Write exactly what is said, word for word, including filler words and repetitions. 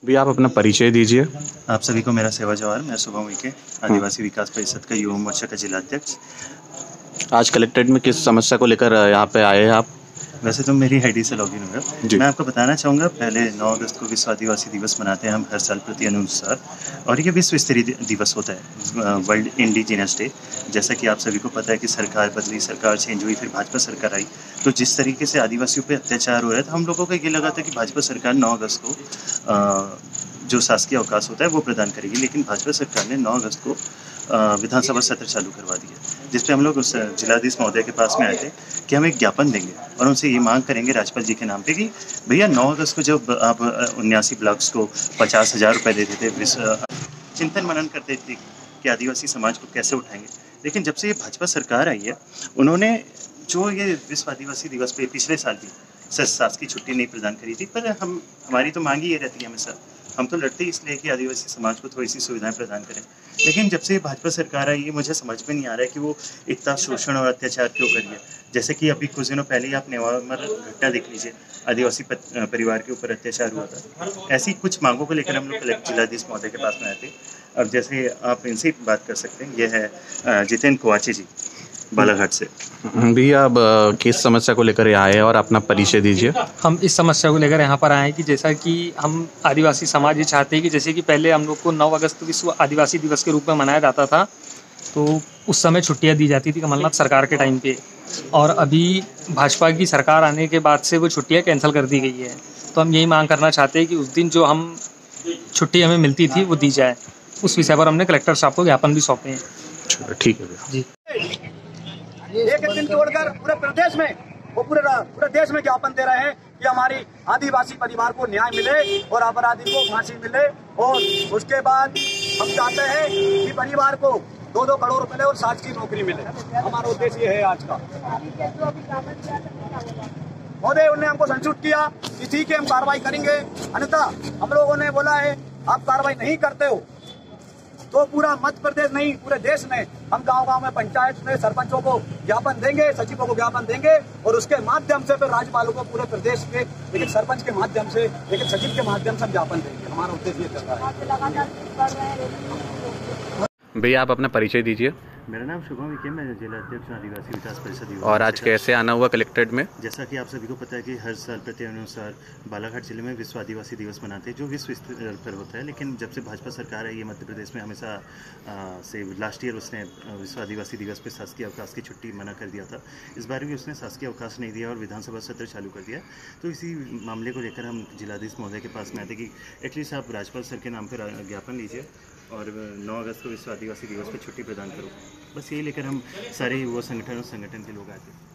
भी आप अपना परिचय दीजिए। आप सभी को मेरा सेवा जवाहर। मैं शुभम उइके, आदिवासी विकास परिषद का युवा मोर्चा का जिलाध्यक्ष। आज कलेक्ट्रेट में किस समस्या को लेकर यहाँ पे आए हैं आप? वैसे तो मेरी आईडी से लॉगिन हुआ। जी। मैं आपको बताना चाहूँगा, पहले नौ अगस्त को विश्व आदिवासी दिवस मनाते हैं हम हर साल प्रति अनुसार, और ये विश्व स्तरीय दिवस होता है, वर्ल्ड इंडिजिनस डे। जैसा कि आप सभी को पता है कि सरकार बदली, सरकार चेंज हुई, फिर भाजपा सरकार आई, तो जिस तरीके से आदिवासियों पे अत्याचार हो रहा था, हम लोगों को ये लगा था कि भाजपा सरकार नौ अगस्त को आ, जो शासकीय अवकाश होता है वो प्रदान करेगी, लेकिन भाजपा सरकार ने नौ अगस्त को विधानसभा सत्र चालू करवा दिया, जिसपे हम लोग उस जिलाधीश महोदय के पास में आए थे कि हम एक ज्ञापन देंगे और उनसे ये मांग करेंगे राज्यपाल जी के नाम पे कि भैया नौ अगस्त को जब आप उन्यासी ब्लॉक्स को पचास हज़ार रुपये देते थे, चिंतन मनन करते थे कि आदिवासी समाज को कैसे उठाएंगे, लेकिन जब से ये भाजपा सरकार आई है, उन्होंने जो ये विश्व आदिवासी दिवस पे पिछले साल भी शासकीय छुट्टी नहीं प्रदान करी थी, पर हम हमारी तो मांग ही ये रहती है हमेशा, हम तो लड़ते ही इसलिए कि आदिवासी समाज को थोड़ी सी सुविधाएं प्रदान करें। लेकिन जब से भाजपा सरकार आई है, मुझे समझ में नहीं आ रहा है कि वो इतना शोषण और अत्याचार क्यों कर रही है। जैसे कि अभी कुछ दिनों पहले ही आप नेवामर घटना देख लीजिए, आदिवासी परिवार के ऊपर अत्याचार हुआ था। ऐसी कुछ मांगों को लेकर हम लोग जिलाधीश महोदय के पास में आए थे। अब जैसे आप इनसे बात कर सकते हैं, ये है जितेंद्र कुआचे जी, बालाघाट से। भी आप किस समस्या को लेकर आए हैं और अपना परिचय दीजिए। हम इस समस्या को लेकर यहाँ पर आए हैं कि जैसा कि हम आदिवासी समाज ये चाहते हैं कि जैसे कि पहले हम लोग को नौ अगस्त विश्व आदिवासी दिवस के रूप में मनाया जाता था, तो उस समय छुट्टियाँ दी जाती थी कमलनाथ सरकार के टाइम पे, और अभी भाजपा की सरकार आने के बाद से वो छुट्टियाँ कैंसिल कर दी गई है। तो हम यही मांग करना चाहते हैं कि उस दिन जो हम छुट्टी हमें मिलती थी वो दी जाए। उस विषय पर हमने कलेक्टर साहब को ज्ञापन भी सौंपे हैं। ठीक है जी। एक एक दिन छोड़कर पूरे प्रदेश में वो पूरे पूरे देश में ज्ञापन दे रहे हैं कि हमारी आदिवासी परिवार को न्याय मिले और अपराधी को फांसी मिले, और उसके बाद हम चाहते हैं कि परिवार को दो दो करोड़ रुपए और साज की नौकरी मिले। हमारा उद्देश्य ये है आज का। महोदय उन्होंने हमको संसूचित किया कि ठीक है हम कार्रवाई करेंगे, अन्यथा हम लोगों ने बोला है आप कार्रवाई नहीं करते हो तो पूरा मध्य प्रदेश नहीं पूरे देश में हम गांव गांव में पंचायत में सरपंचों को ज्ञापन देंगे, सचिवों को ज्ञापन देंगे, और उसके माध्यम से फिर राज्यपालों को पूरे प्रदेश के, लेकिन सरपंच के माध्यम से, लेकिन सचिव के माध्यम से हम ज्ञापन देंगे। हमारा उद्देश्य ये चल रहा है। भैया आप अपना परिचय दीजिए। मेरा नाम शुभम उइके, मैं जिलाध्यक्ष आदिवासी विकास परिषद। और आज कैसे आना हुआ कलेक्ट्रेट में? जैसा कि आप सभी को पता है कि हर साल प्रति अनुसार बालाघाट जिले में विश्व आदिवासी दिवस मनाते हैं, जो विश्व स्तर पर होता है, लेकिन जब से भाजपा सरकार आई है मध्य प्रदेश में, हमेशा आ, से लास्ट ईयर उसने विश्व आदिवासी दिवस पर शासकीय अवकाश की छुट्टी मना कर दिया था। इस बार भी उसने शासकीय अवकाश नहीं दिया और विधानसभा सत्र चालू कर दिया। तो इसी मामले को लेकर हम जिलाधीश महोदय के पास में आते कि एटलीस्ट आप राज्यपाल सर के नाम पर ज्ञापन लीजिए और नौ अगस्त को विश्व आदिवासी दिवस पर छुट्टी प्रदान करो। बस यही लेकर हम सारे युवा संगठन और संगठन के लोग आते हैं।